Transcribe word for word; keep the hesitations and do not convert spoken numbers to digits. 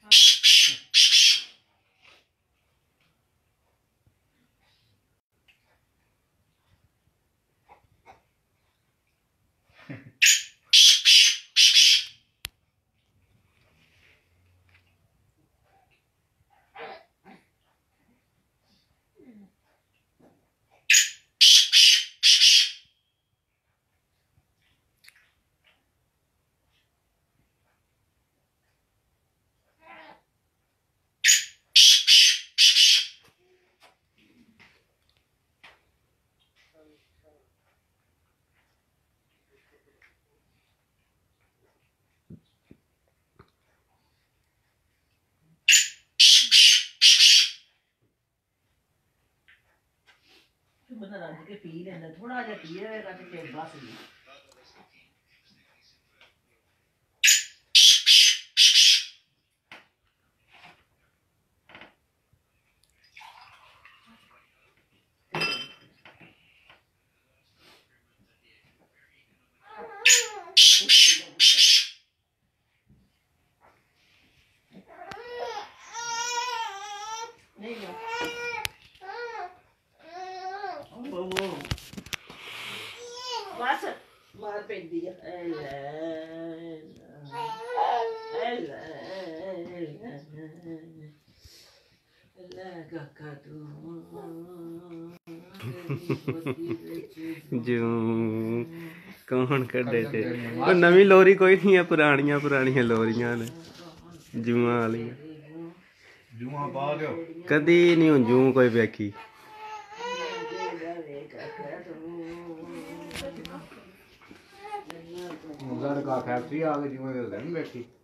बंदा रज के पी लेंदा थोड़ा जिहा पी लेगा ते फिर बस जी बस मार पैंदी है जूं कौन कड्डे ते नवीं लोरी कोई नहीं है, पुरानियां पुरानियां लोरियां ने जूआं वालियां। कदी नहीं हूं जूं कोई वेखी। फैक्ट्री आ गई, जूं वेखी।